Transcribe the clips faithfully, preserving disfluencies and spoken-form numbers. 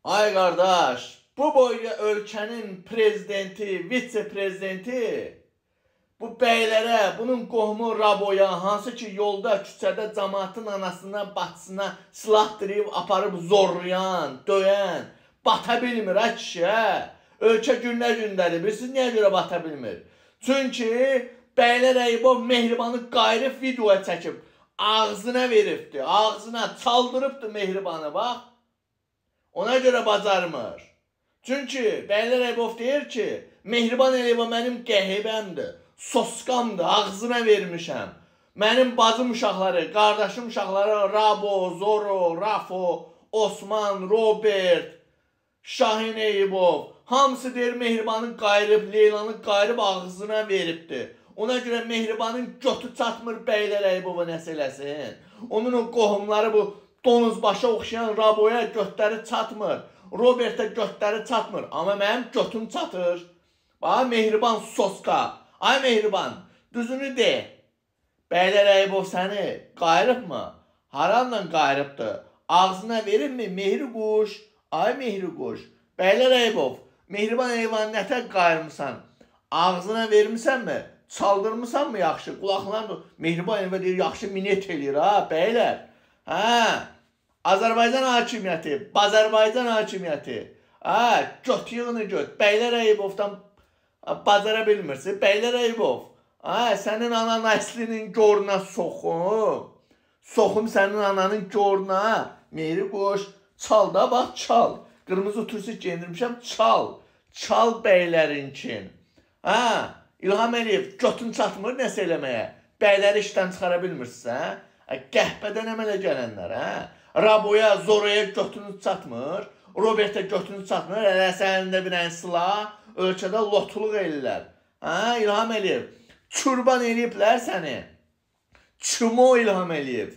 Ay qardaş, bu boyda ölkənin prezidenti, vitse-prezidenti bu bəylərə, bunun qohumu Raboya, hansı ki yolda, küçədə cəmaatın anasına, bacısına silah diriyib, aparıb zorlayan, döyən, bata bilmir ha kişi, hə? Ölkə gündə gündədir, bilirsiniz niyə görə bata bilmir? Çünki Bəylər Əybov Mehribanı qayırıb videoya çəkib, ağzına veribdi, ağzına çaldırıbdı Mehribanı, bax. Ona görə bacarmır. Çünki Bəylər Əybov deyir ki, Mehriban Əliyev mənim qəhibəmdir, sosqamdır, ağzına vermişəm. Mənim bacım uşaqları, qardaşım uşaqları Rabo, Zoro, Rafo, Osman, Robert, Şahin Eyübov, hamısı deyir Mehribanı qayırıb, Leylanı qayırıb ağzına veribdi. Ona görə Mehribanın götü çatmır Bəylər Əybova nəsə eləsin. Onun o qohumları bu donuz başa oxşayan Raboya götləri çatmır. Robertə götləri çatmır. Amma mənim götüm çatır. Bax, Mehriban soska. Ay Mehriban, düzünü de. Bəylər Əybov səni qayırıbmı? Haranla qayırıbdır? Ağzına verirmi Mehri quş? Ay Mehri quş. Bəylər Əybov, Mehriban Əliyevanı nətər qayırmısan? Ağzına vermisənmi? Çaldırmısan mı yaxşı? Qulaqlarını Mehriban Əliyev deyir, yaxşı minət eləyir ha, bəylər. Hə, Azərbaycan hakimiyyəti, Bazərbaycan hakimiyyəti. Hə, göt yığını göt. Bəylər Əybovdan bacara bilmirsin. Bəylər Əybov, hə, sənin anan əslinin goruna soxum. Soxum sənin ananın goruna. Mehri quş, çal da, bax, çal. Qırmızı tursi giyindirmişəm, çal. Çal bəylərinkin. Hə, İlham Əliyev götün çatmır nəsə eləməyə. Bəyləri işdən çıxara bilmirsən, hə? Qəhbədən əmələ gələnlər, hə? Raboya, Zoroya götünü çatmır, Robertə götünü çatmır, elə sənində bir ən silah, ölkədə lotuluq ellər. Hə, İlham Əliyev, çurban eləyiblər səni. Çumo İlham Əliyev,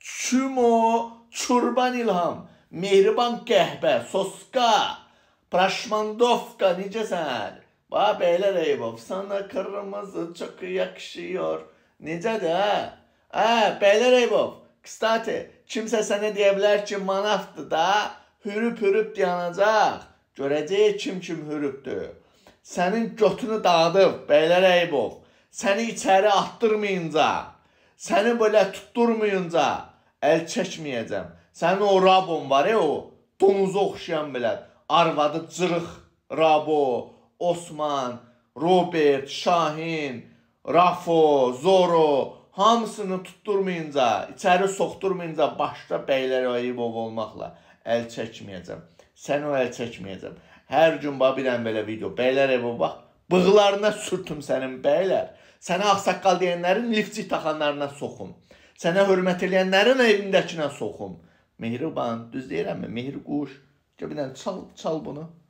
çumo, çurban İlham, Mehriban qəhbə, soska, praşmandovka, necəsən? Bax, Bəylər Əybov, sana kırmızı çok yakışıyor. Necədir, hə? Hə, Bəylər Əybov, kıstati, kimsə sənə deyə bilər ki, manafdır da, hürüb-hürüb dayanacaq. Görəcək kim kim hürübdür. Sənin götünü dağıdıb, Bəylər Əybov, səni içəri atdırmayınca, səni belə tutturmayınca əl çəkməyəcəm. Sənin o Rabon var ya, o donuza oxşayan belə, arvadı cırıq Rabo, Osman, Robert, Şahin, Rafo, Zoro, hamısını tutturmayınca, içəri soxturmayınca başda Bəylər Əybov olmaqla əl çəkməyəcəm. Sən o əl çəkməyəcəm. Hər gün bir dənə belə video. Bəylər Əybov, bax, bığlarına sürtüm sənin bəylər. Sənə ağsaqqal deyənlərin lifcik taxanlarına soxum. Sənə hörmət eləyənlərin evindəkinə soxum. Mehriban, düz deyirəm mi? Mehri quş. Bir dənə çal, çal bunu.